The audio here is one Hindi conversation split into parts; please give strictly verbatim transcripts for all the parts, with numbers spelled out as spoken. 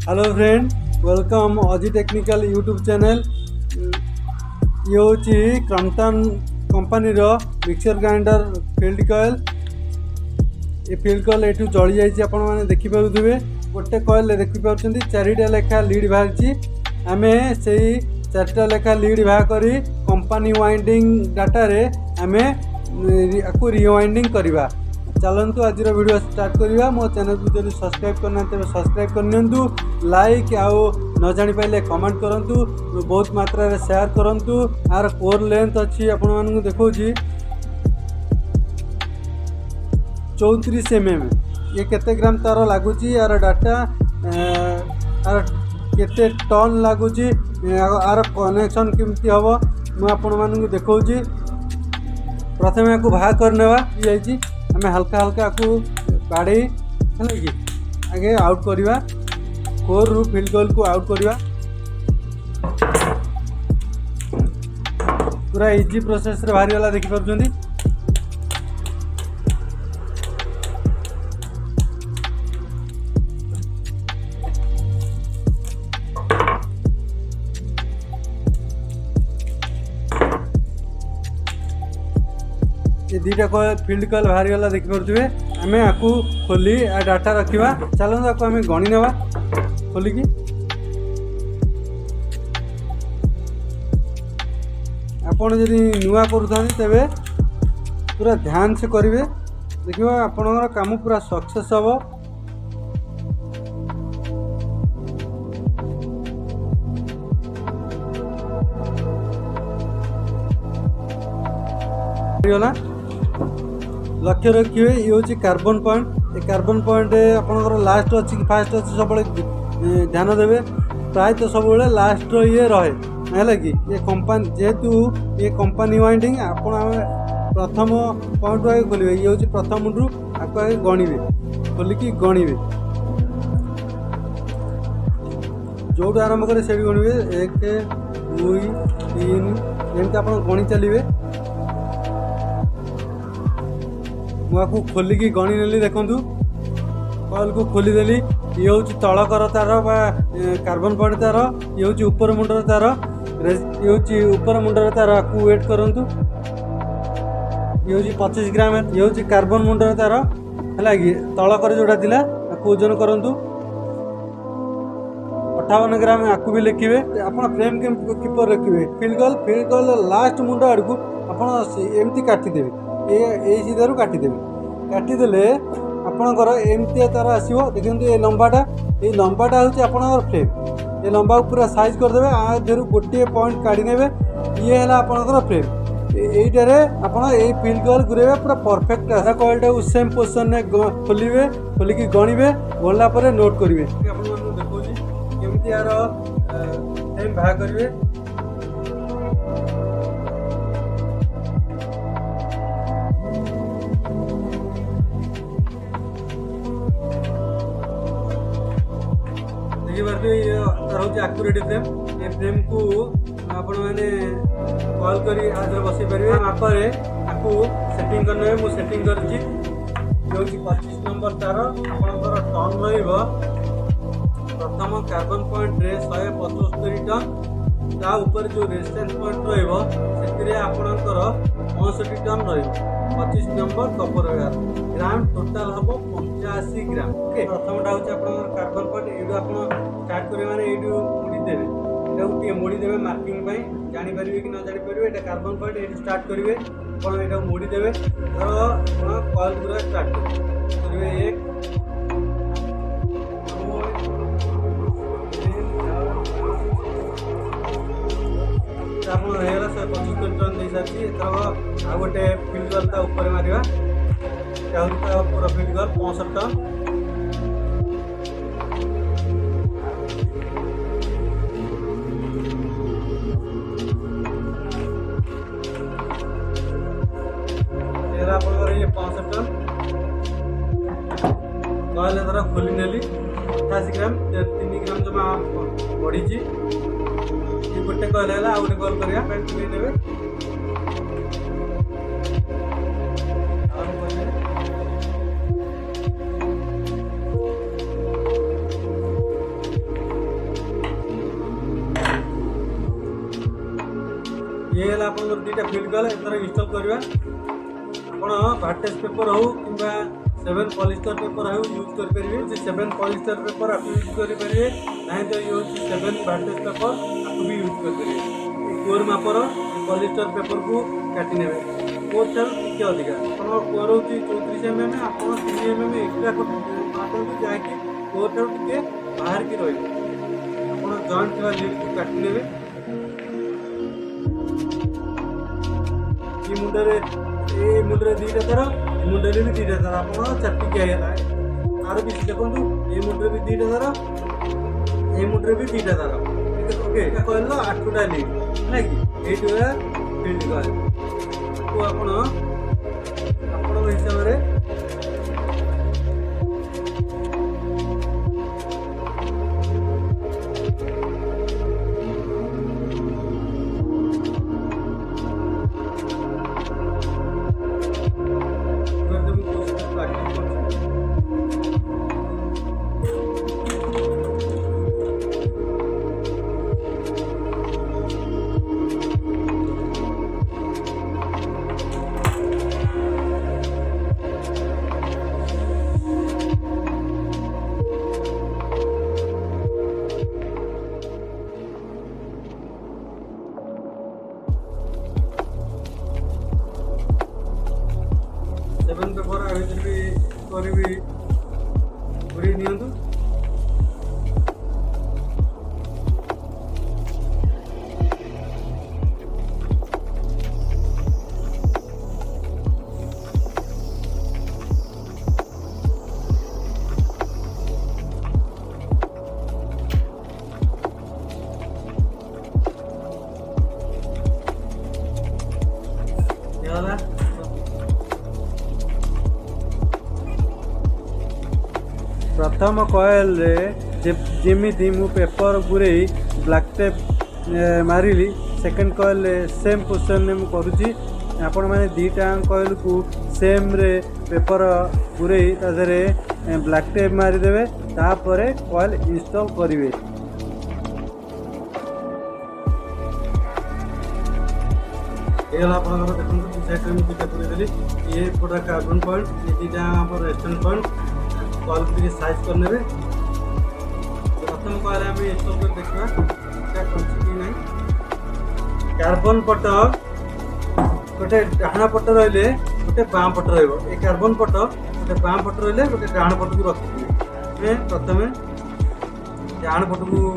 हेलो फ्रेंड, वेलकम अजी टेक्निकल यूट्यूब चैनल। ये हूँ Crompton company mixer grinder field coil. ये फील्ड कॉइल एठू जली जाइए, आपण मैंने देखिपे गोटे कॉइल देखिपुर चारिटा लेखा लीड बाहरी। आम से चारिटा लेखा लीड बाहर कर कंपनी वाइंडिंग डाटा रे आम आपको रिवाइंडिंग करवा। चलतु आज वीडियो स्टार्ट करवा। मो चैनल को जब सब्सक्राइब करना तेज सब्सक्राइब करनी, लाइक आउ न जानी पाइले कमेंट करूँ, बहुत मात्रा रे शेयर करूँ। यार कोर लेंथ अच्छी आपण मानू देखा चौंतीस एम एम। ये केते ग्राम तार लगुच, यार डाटा यार केते टन लगुच, यार कनेक्शन केमती हम मुझे आपण मानू देखा। प्रथम या बाहर करने जाइए, आम हल्का हल्का को बाड़े है कि आगे आउट करवा। कोर रु फील्ड कॉइल को आउट करवा। पूरा इजी प्रोसेस रे बाहरी वाला देखि पारुछंती। ये दीटा कॉइल फील्ड कॉइल बाहरी वाला देखि पारुथिबे। आमे आकु खोली आ डाटा रखिबा। चलନ୍ତୁ आकु आमे गणी नेबा खोली की। आपण जदि नुआ करूथानी तेबे पूरा ध्यान से करिवे, देखिबा आपनकर काम पूरा सक्सेस हबो। लक्ष्य रखिए ये हूँ कार्बन पॉइंट। ये कार्बन पॉइंट आपंकर लास्ट अच्छी कि फास्ट अच्छी सब ध्यान देवे। प्रायतः सब लास्ट ये रहे है कि ये कंपनी जेहेतु ये कंपनी वाइंडिंग आप प्रथम पॉइंट आगे खोलेंगे। ये हूँ प्रथम रु आपको आगे गणवे, खोलिकी गणवे जो आरंभ करें से गणवे एक दुई तीन एमती आप गणी चलिए। मुझे खोलिकी गणी नेली। देखूँ कॉइल को खोलीदेली। ये हूँ तलकर तार कार्बन पॉइंट तार, ये हूँ ऊपर मुंडर तार, ये हूँ ऊपर मुंडर तार। आपको वेट करूँ, ये हूँ पच्चीस ग्राम, ये हूँ कार्बन मुंडर तार है कि तलकर जोटा थिला आपको ओजन करूँ अठावन ग्राम। आपको भी लिखिए आप फ्रेम किपर रखिए। Field coil field coil last मुंड आड़ को आप एमती काटिदेवे, ये सीधारू काटिदेवे। काटिदेले आपणकर एमती तार आसो। देखते ये लंबाटा, ये लंबाटा हूँ आपणकर फ्रेम। ये लंबा पूरा साइज करदे। आ देर गोटे पॉइंट काढ़ी नेबे। ये है आपणकर फ्रेम। यहीटार आप फील्ड कॉइल घुरेबे पूरा परफेक्ट आसा। कॉइलटा सेम पोजिशन में खोलिए, खोलिकी गणवे, गणला पर नोट करेंगे। आपको देखा केमती यार फ्रेम बाहर करेंगे। देखिए एक्यूरेट फ्रेम। ये फ्रेम को आपण मैंने कॉल करी आदर बसई पारे। मापरे आपको सेटिंग करने मुझे सेटिंग करछि। पच्चीस नंबर तार आपंकर टन रहा। प्रथम कार्बन पॉइंट रे एक सौ पचहत्तर टन, ता ऊपर जो रेजिस्टेंस पॉइंट रही आपणकर पैंसठ टन रही। पच्चीस नंबर कपर वायर ग्राम टोटाल हम पचासी ग्राम। ओके, प्रथमटा हूँ आप कार्बन पॉइंट। ये आप स्टार्ट करेंगे मैंने ये मुड़ी देवे, ये मुड़ी देवे मार्किंग जापर कि न जापर। ये कार्बन पॉइंट ये स्टार्ट करेंगे। आप ये मुड़ी देवे। धर कॉइल पूरा स्टार्ट करेंगे। एक आपला शहे पचहत्तर टन दे सारी। एथर आ गोटे फील्ड कॉइल ता ऊपर मारिबा। पूरा फील्ड कॉइल पैंसठ टन। आप ये पैंसठ टन कॉइल धर खोली नेली। अठाशी ग्राम तीन ग्राम जमा बढ़ी। ये गोटे कॉइल है, आ गोटे कॉइल करिया खोली नेबे। ये है आप दुटा फिल कले एथर इंस्टॉल करवा आप भाटेज पेपर हो कि सेवेन पॉलिस्टर पेपर हो यूज करेंगे सेवेन पॉलिस्टर पेपर आप यूज करेंगे ना तो ये हूँ सेवेन भाटेज पेपर आपको भी यूज करेंगे कोर मापर पॉलिस्टर पेपर को काटी ने कोर ठार टी अधिका आप कोर हूँ चौतीस एम एम आप तीन एम एम एक्सट्रा आपको जहाँकि कोर ठार टे बाहर की रही आप जॉइंट थी लीड को काटी ने मुंडे ये मुंडे दीटा तार मुंडे भी दीटा तार आप चाटिकिया तार भी देखो ये मुंडे भी दीटा तार ये मुंडे भी दीटा तार ओके कहल आठटा लीड है कि ये फील्ड कॉल आप हिसाब से सेवन पेपर आगे भी करी पूरी नियंतु प्रथम कॉइल रे जेमिति मु पेपर गुरे ब्लैक टेप मारिली सेकंड कॉइल सेम पोजिशन में मु करूची आपण माने दीटा कॉइल को सेम रे पेपर गुरे तादरे ब्लैक टेप मारी देबे तापरे कॉइल इंस्टॉल करिवे ये आपन देखो साइड में दीटा पूरी देली ये पूरा कार्बन पॉइंट ये दीटा आप रेस्टन पॉइंट कॉल के साइज करने में प्रथम कॉल आम इंस्टॉल कर देखा क्या कि नहीं कार्बन पट गोटे डाण पट रही गोटे बाँ पट रे कार्बन पट गोटे बाँ पट रही गोटे डाण पट को रखी प्रथम डाण पट को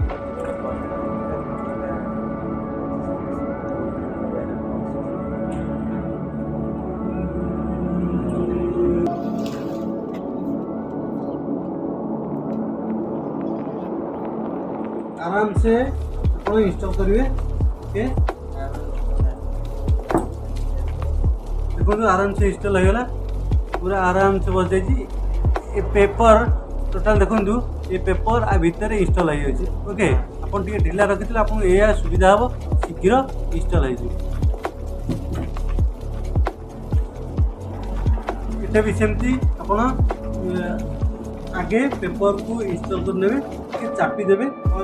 आराम से आप इंस्टॉल करेंगे ओके देखो आराम से इंस्टॉल होगा पूरा आराम से बस जाइए पेपर टोटाल देखो ये पेपर आ भितर इंस्टॉल हो ओके आप ढिला रखी आपको यह सुविधा हम शीघ्र इंस्टॉल होटा भी सेमती आप आगे पेपर को इंस्टॉल करने चापी देवे और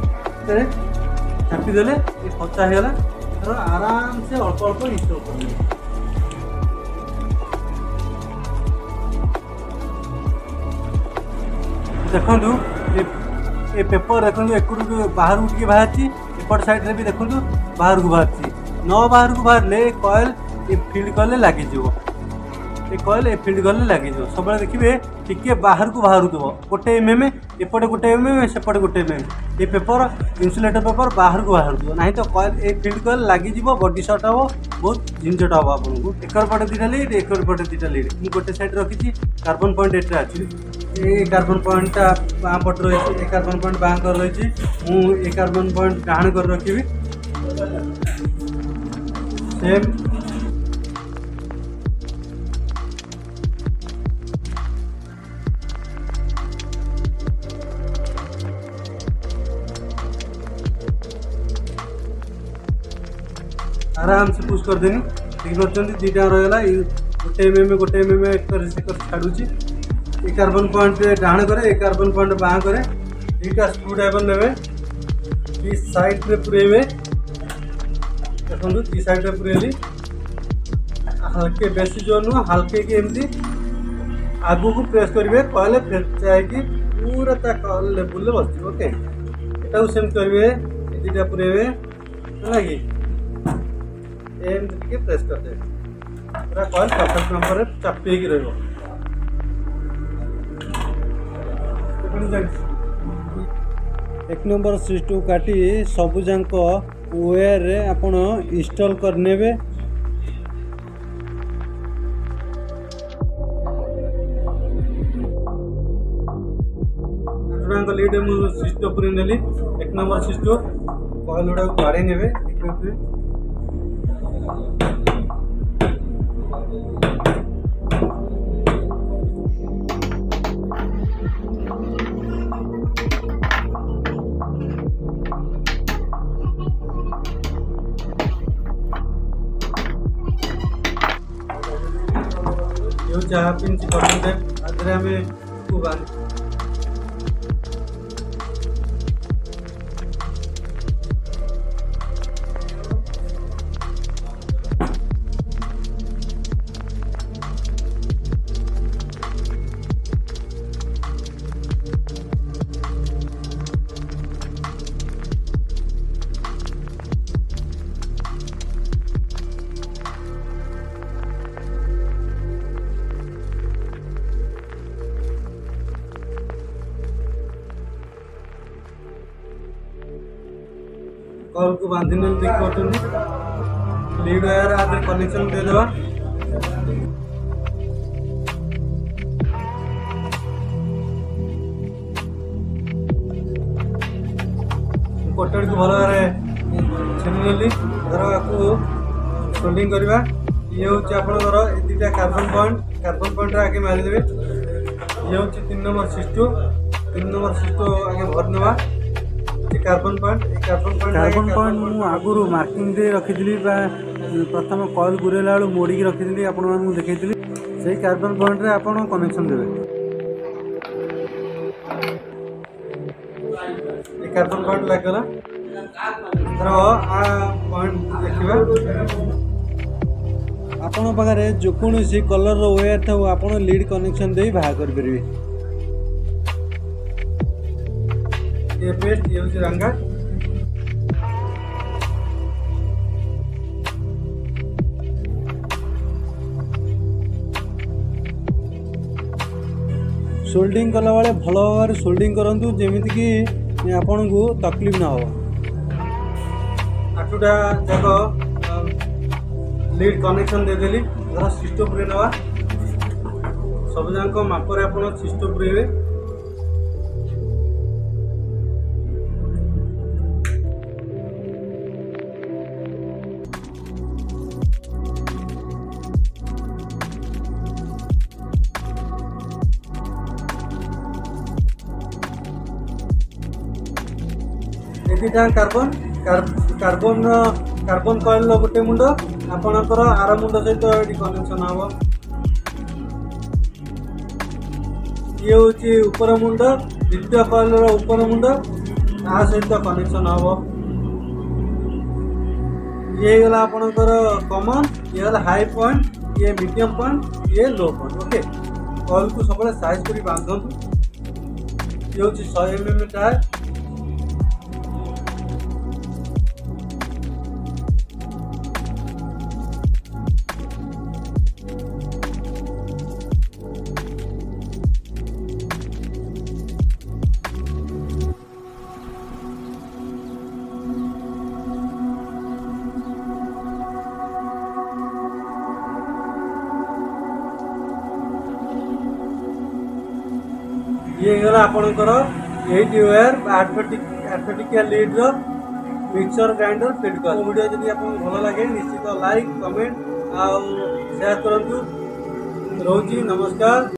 चापी देले ये फचा होगा आराम से अल्प अल्प इंस्टॉल कर देखु ये पेपर देखो एक बाहर को बाहर एपट साइड रे भी देखो बाहर को बाहर न बाहर को बाहर कॉइल ये फील्ड कले लगे ये कॉइल ए फील्ड कले लगे सब देखिए टिके बाहर को बाहर देव गोटे एम एम एपटे गोटे एम एम सेपटे गोटे एम एम ये पेपर इन्सुलेटर पेपर बाहर को बाहर देव ना तो कॉइल ए फील्ड कॉइल लगी बॉडी शॉट हम बहुत झंझट हम आपको एकर पटे दुटा लीड एकर पटे दुटा लीड मुझे गोटे साइड रखी कार्बन पॉइंट एटे अच्छी ये कार्बन पॉइंटा बाँ पट रही कार्बन पॉइंट बाँ कर रही मुझे कार्बन पॉइंट डाण कर रखी सेम आराम से पुश कर देनी ठीक कर दीटा रहा गोटे एम एम गोटे एम एम छाड़ुची ये कार्बन पॉइंट डाण करे ये कार्बन पॉइंट बाँ करे दुटा स्क्रू ड्राइवर ने साइड में पूरे देखो टी साइड रे पुरेली हल्के बेसी जो नुह हल्के की एमती आगू को प्रेस करेंगे कहले फिर जाए पूरा ता लेवल बस ओके एटा सेम करेंगे दुटा पुरेबे है कि एमती प्रेस करदे पूरा कॉल परफेक्ट नंबर चापी रही एक नंबर स्विच टू काटी सबू जाक वायर रे आपण इंस्टॉल करने लीड मुझे स्विच टू पूरी नेली एक नंबर स्विच टू कॉल गुड़ा बाड़े ने चाह पिन पसंद आदि हमें खूब कॉल को बांधी लीड वायर आदि कनेक्शन दे देवा कटर को भल भाव छेली धर आपको सोल्डिंग करवा ये हूँ आपंकर दुटा कार्बन पॉइंट कार्बन पॉइंट आगे मारिदेवे ये हूँ तीन नंबर सिस्टू तीन नंबर सिस्टू आगे भर नेवा carbon point carbon point carbon point मु आगुरु मार्किंग दे रखी प्रथम कॉल गुरेला बेलू मोड़ी रखी आपण देखी से कार्बन पॉइंट रे आपण कनेक्शन देवे कार्बन पॉइंट लगला पॉइंट देखा आपण पाखे जो कौन कलर वायर था आपण लीड कनेक्शन दे बाहर कर परिबे ये पेस्ट ये हूँ रंगा सोल्डिंग कला बेले भल भाव सोल्डिंग करूँ जमीती कि आपन को तकलीफ ना हो आठटा जाक लीड कनेक्शन देदेली धर सिस्टम पूरे नवा सब जाक मापर आप सिस्टम पूरे दुटा कार्बन कार्बन कार्बन कॉइल गोटे मुंड आपणकर आर मुंड सहित ये कनेक्शन हम ये हूँ ऊपर मुंड द्वितीय कॉइल ऊपर मुंड आ सहित कनेक्शन हम ये गला आपणकर कॉमन ये गला हाई पॉइंट ये मीडियम पॉइंट ये लो पॉइंट ओके कॉइल को सब साइज कर बांधतु ये हूँ सौ एम एम टायर ये गला आपणकर एट वायर आर्थोटिकिया लीड रो मिक्सर ग्राइंडर फिट कर वीडियो जदि आपको भल लगे निश्चित लाइक कमेंट आ शेयर करंतु रोजी नमस्कार।